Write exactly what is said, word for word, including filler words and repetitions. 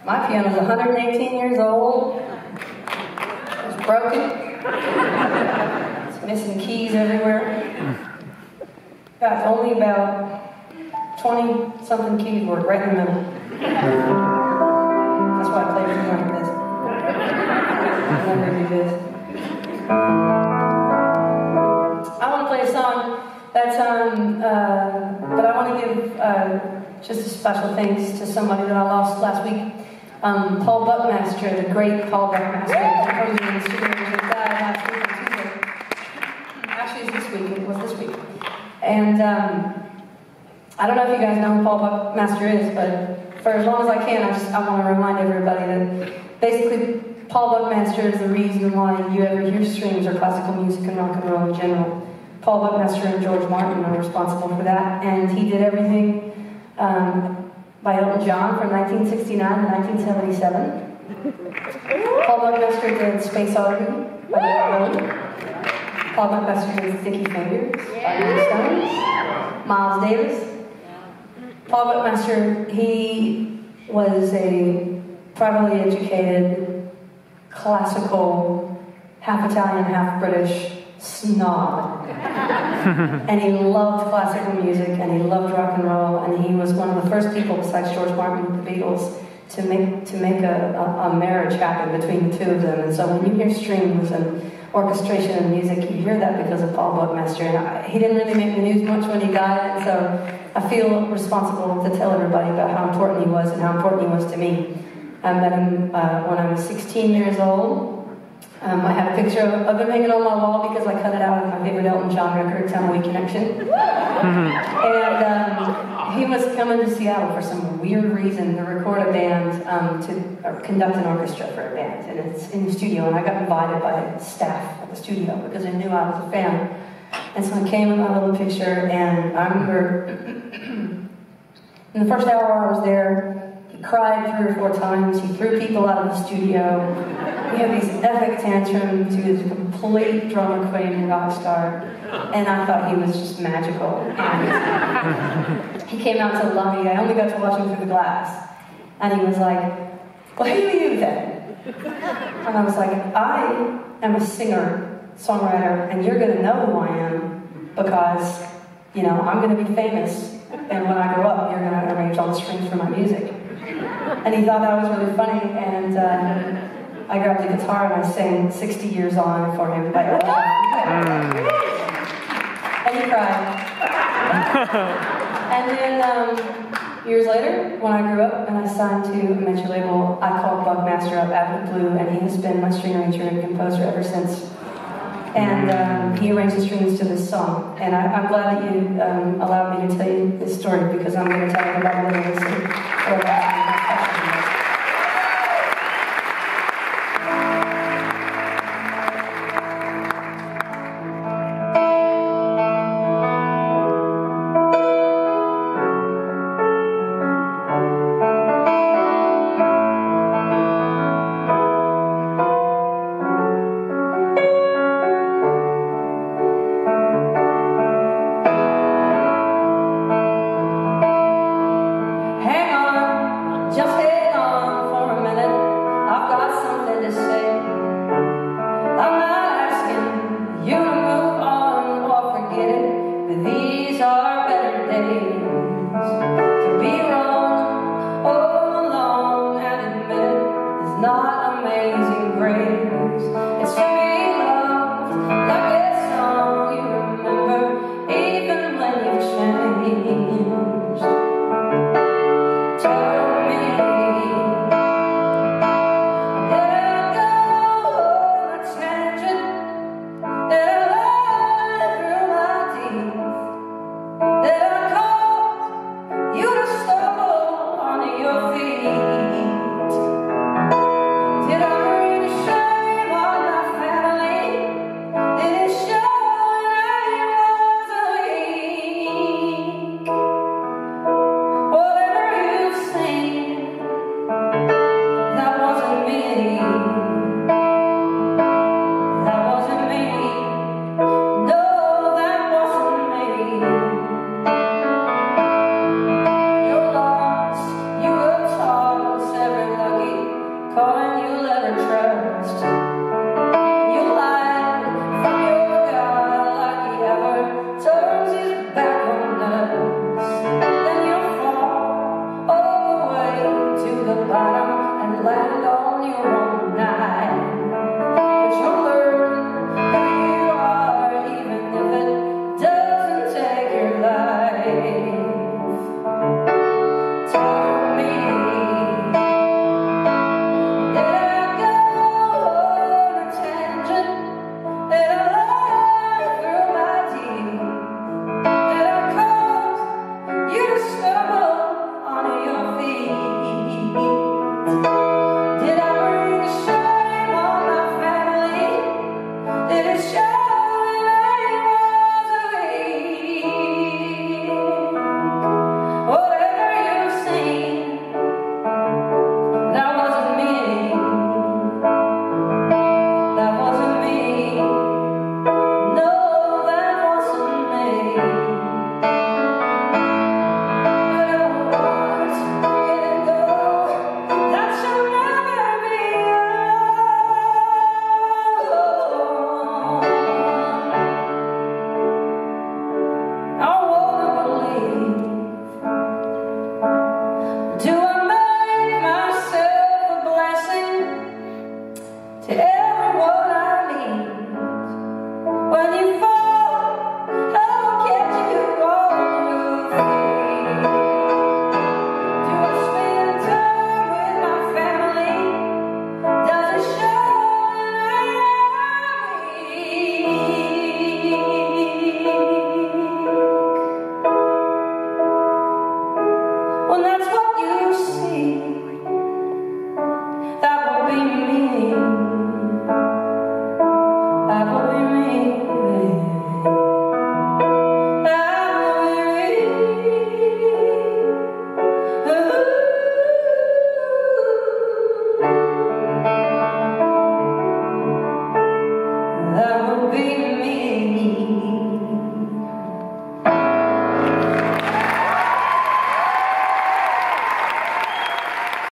My piano's one hundred eighteen years old. It's broken. It's missing keys everywhere. Got only about twenty something keys work right in the middle. That's why I play something like this. I never do this. I want to play a song that's um uh but I want to give uh just a special thanks to somebody that I lost last week. Um, Paul Buckmaster, the great Paul Buckmaster, composer and studio, died last week on Tuesday. Actually, it's this week. It was this week. And um, I don't know if you guys know who Paul Buckmaster is, but for as long as I can, I just I want to remind everybody that basically Paul Buckmaster is the reason why you ever hear strings or classical music and rock and roll in general. Paul Buckmaster and George Martin are responsible for that, and he did everything um, by Elton John from nineteen sixty-nine to nineteen seventy-seven. Paul Buckmaster did Space Oddity by Bardavon. Paul Buckmaster did Sticky Fingers by the Stones. Miles Davis. Paul Buckmaster, he was a privately educated, classical, half Italian, half British snob. And he loved classical music, and he loved rock and roll, and he was one of the first people besides George Martin with the Beatles to make to make a, a, a marriage happen between the two of them. And so when you hear strings and orchestration and music, you hear that because of Paul Buckmaster. And I, he didn't really make the news much when he died, and so I feel responsible to tell everybody about how important he was and how important he was to me. I met him uh, when I was sixteen years old. Um, I have a picture of, of him hanging on my wall because I cut it out of my favorite Elton John record, Tumbleweed Connection. And um, he was coming to Seattle for some weird reason to record a band, um, to or conduct an orchestra for a band. And it's in the studio, and I got invited by the staff at the studio because they knew I was a fan. And so I came with my little picture, and I remember in the first hour I was there, he cried three or four times. He threw people out of the studio. We had these epic tantrums. He was a complete drama queen and rock star. And I thought he was just magical. And he came out to love me. I only got to watch him through the glass. And he was like, well, who are you then? And I was like, I am a singer, songwriter, and you're going to know who I am because, you know, I'm going to be famous. And when I grow up, you're going to arrange all the strings for my music. And he thought that was really funny, and uh, I grabbed the guitar and I sang sixty years On for him by Elton. And he cried. And then um, years later, when I grew up and I signed to a major label, I called Buckmaster up out of the blue, and he has been my string arranger and composer ever since. And um, he arranged the strings to this song. And I, I'm glad that you um, allowed me to tell you this story, because I'm going to tell everybody that listens. Tell me Bardavon.